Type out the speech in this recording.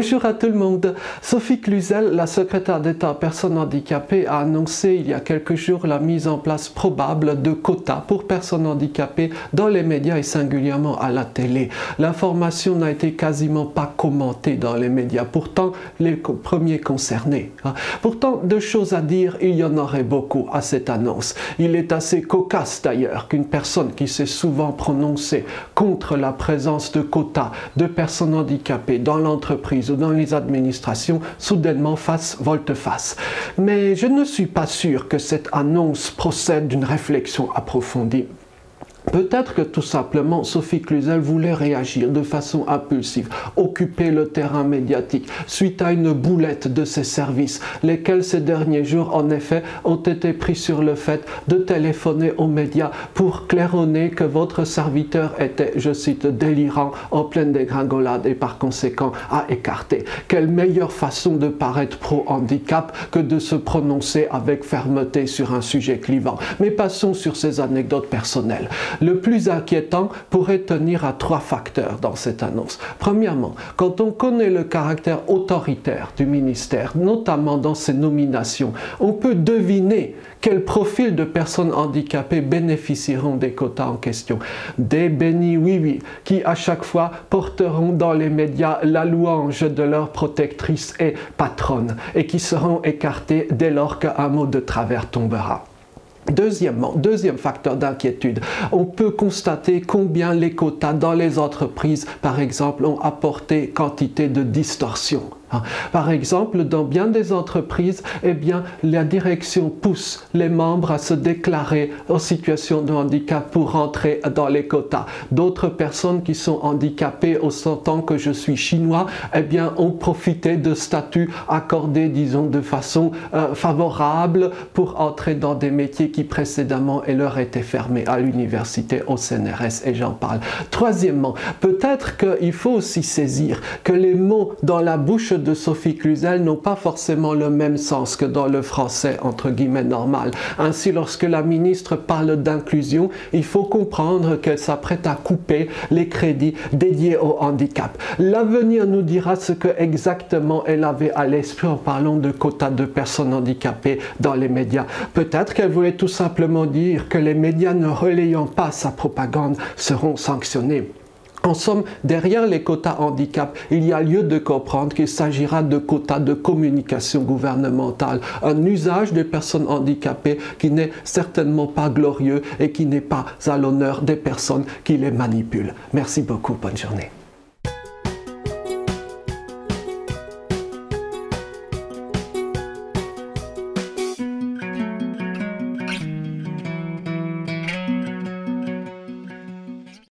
Bonjour à tout le monde. Sophie Cluzel, la secrétaire d'État personnes handicapées, a annoncé il y a quelques jours la mise en place probable de quotas pour personnes handicapées dans les médias et singulièrement à la télé. L'information n'a été quasiment pas commentée dans les médias, pourtant les premiers concernés. Pourtant, deux choses à dire, il y en aurait beaucoup à cette annonce. Il est assez cocasse d'ailleurs qu'une personne qui s'est souvent prononcée contre la présence de quotas de personnes handicapées dans l'entreprise ou dans les administrations soudainement fasse volte-face. Mais je ne suis pas sûr que cette annonce procède d'une réflexion approfondie. Peut-être que tout simplement Sophie Cluzel voulait réagir de façon impulsive, occuper le terrain médiatique suite à une boulette de ses services, lesquels ces derniers jours en effet ont été pris sur le fait de téléphoner aux médias pour claironner que votre serviteur était, je cite, délirant, en pleine dégringolade et par conséquent à écarter. Quelle meilleure façon de paraître pro-handicap que de se prononcer avec fermeté sur un sujet clivant. Mais passons sur ces anecdotes personnelles. Le plus inquiétant pourrait tenir à trois facteurs dans cette annonce. Premièrement, quand on connaît le caractère autoritaire du ministère, notamment dans ses nominations, on peut deviner quel profil de personnes handicapées bénéficieront des quotas en question. Des bénis oui-oui qui à chaque fois porteront dans les médias la louange de leur protectrice et patronne et qui seront écartés dès lors qu'un mot de travers tombera. Deuxièmement, deuxième facteur d'inquiétude, on peut constater combien les quotas dans les entreprises, par exemple, ont apporté quantité de distorsion. Par exemple, dans bien des entreprises, eh bien, la direction pousse les membres à se déclarer en situation de handicap pour rentrer dans les quotas. D'autres personnes qui sont handicapées au sentant que je suis chinois, eh bien, ont profité de statuts accordés, disons, de façon favorable pour entrer dans des métiers qui précédemment leur étaient fermés à l'université, au CNRS, et j'en parle. Troisièmement, peut-être qu'il faut aussi saisir que les mots dans la bouche de Sophie Cluzel n'ont pas forcément le même sens que dans le français entre guillemets normal. Ainsi, lorsque la ministre parle d'inclusion, il faut comprendre qu'elle s'apprête à couper les crédits dédiés au handicap. L'avenir nous dira ce que exactement elle avait à l'esprit en parlant de quotas de personnes handicapées dans les médias. Peut-être qu'elle voulait tout simplement dire que les médias ne relayant pas sa propagande seront sanctionnés. En somme, derrière les quotas handicap, il y a lieu de comprendre qu'il s'agira de quotas de communication gouvernementale, un usage des personnes handicapées qui n'est certainement pas glorieux et qui n'est pas à l'honneur des personnes qui les manipulent. Merci beaucoup, bonne journée.